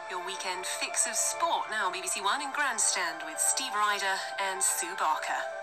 Your weekend fix of sport now, BBC One in Grandstand with Steve Ryder and Sue Barker.